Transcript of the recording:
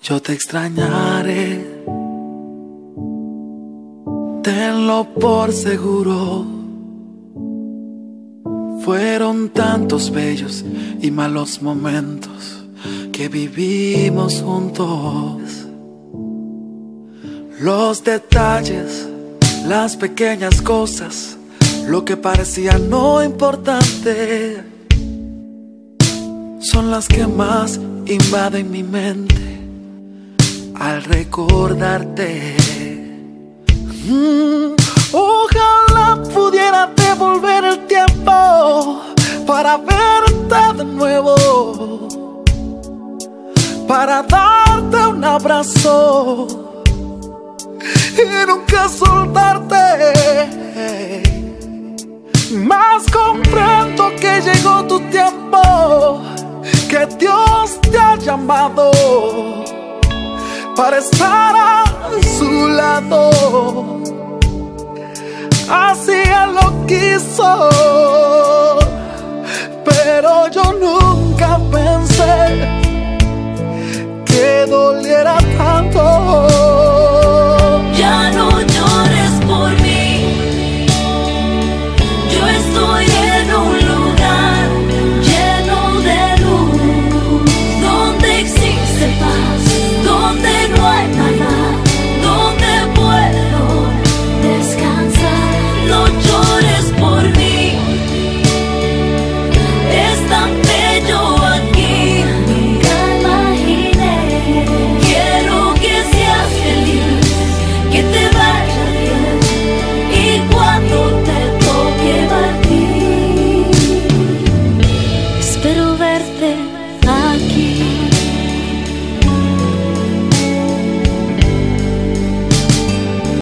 Yo te extrañaré, tenlo por seguro. Fueron tantos bellos y malos momentos que vivimos juntos. Los detalles, las pequeñas cosas, lo que parecía no importante, son las que más invaden mi mente al recordarte. Ojalá pudiera devolver el tiempo para verte de nuevo, para darte un abrazo y nunca soltarte. Mas comprendo que llegó tu tiempo, que Dios te ha llamado para estar a su lado. Así Él lo quiso, pero yo nunca pensé